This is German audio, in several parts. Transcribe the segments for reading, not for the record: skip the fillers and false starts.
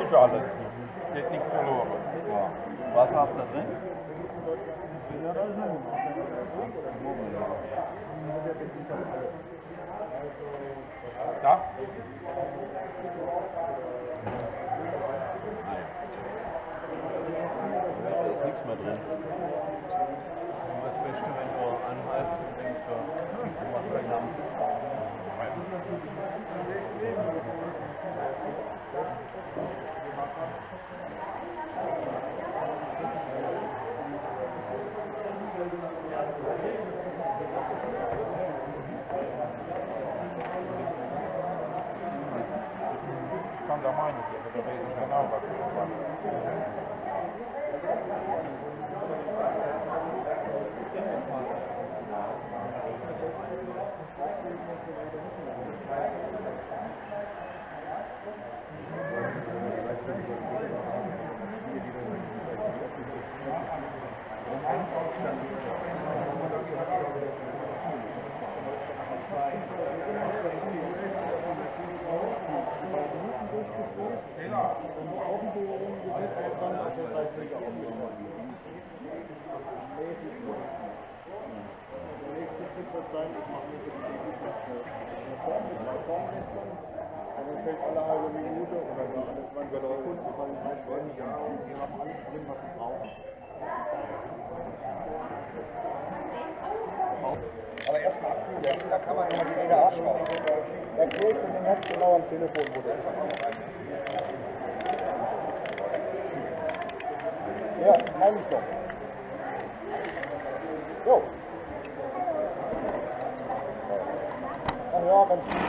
frisch alles. Geht nichts verloren. So. Was habt ihr drin? Da? Da ist nichts mehr drin. Das Beste, wenn du anhältst und denkst so, mach mal Lampen. Kann da meine ich, aber da weiß ich genau, was wir machen. Dann fällt alle halbe Minute oder alle 20 Sekunden, fallen 3 Stunden, ja, und die haben alles drin, was sie brauchen. Aber erstmal abkühlen, da kann man immer die Räder abschrauben. Erklärt mir den ganz genau am Telefon, wo der ist. Ja, meine ich doch. Jo. Ach ja, ganz gut.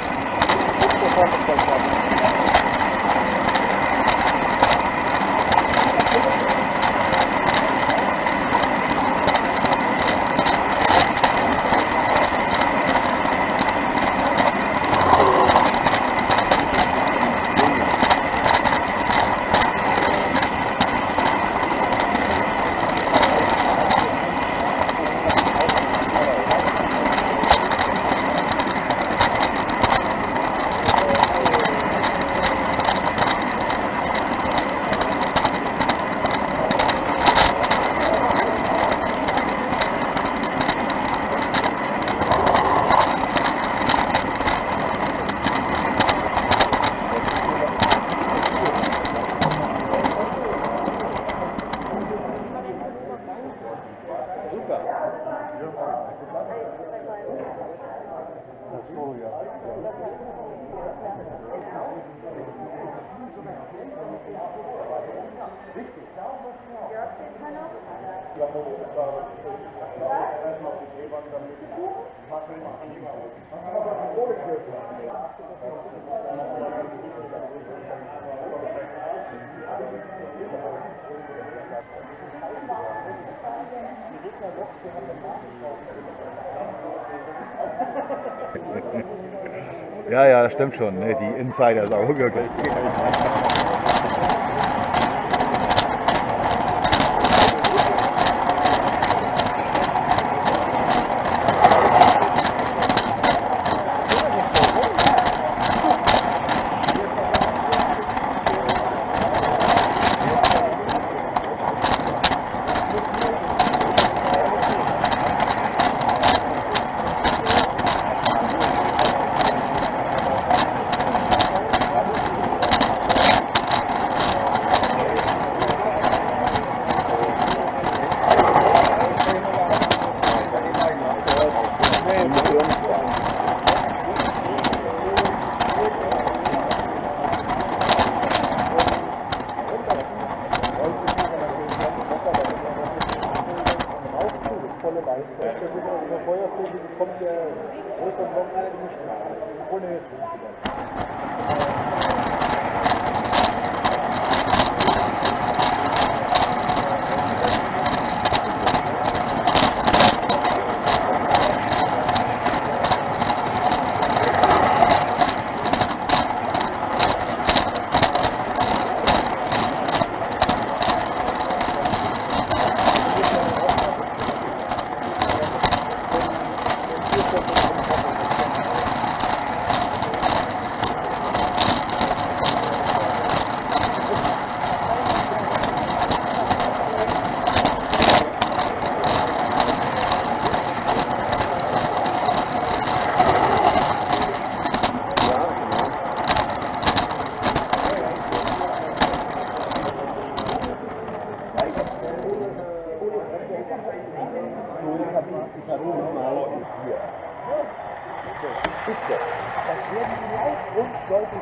Ja, ja, das stimmt schon. Ne? Die Insider sind auch wirklich. Bisschen. Das werden die laut und deutlich.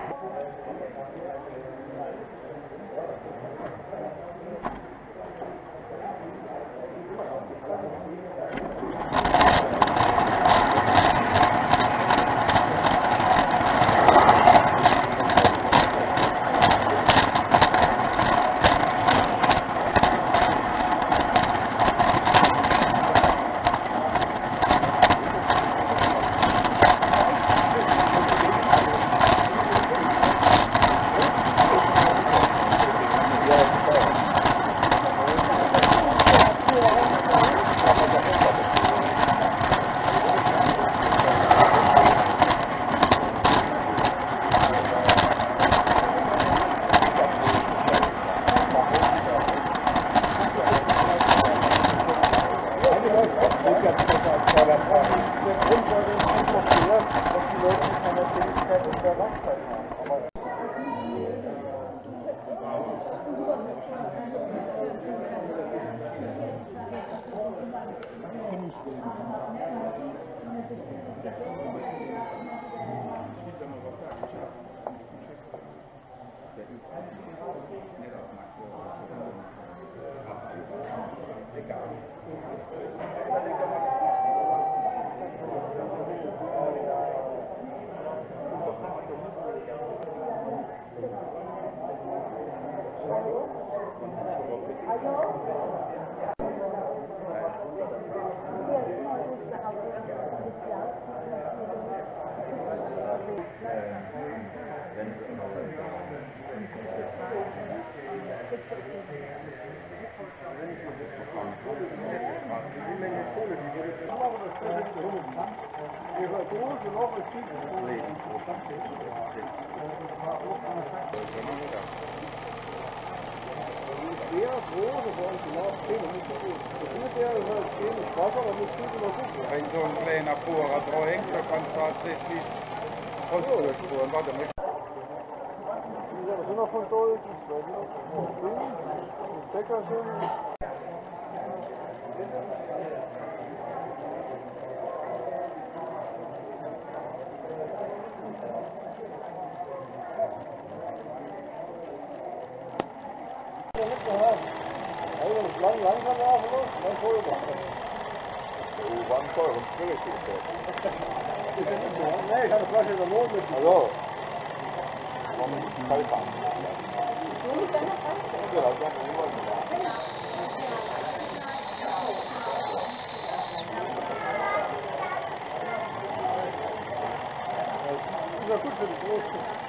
Wenn so ein kleiner Bohrer drauf hängt, dann kann es tatsächlich Holzspuren. Warte mal. Das sind noch von Gold, das sind noch von Grün, das Bäckerchen. Langsam laufen los, dann Vollbahn. Du war ein teuren Spiritus. Nee, ich habe eine Flasche der Mond mit. Also, warum nicht die Kaltbahn? Ja, das haben wir immer gemacht. Das ist ja gut für die Großen.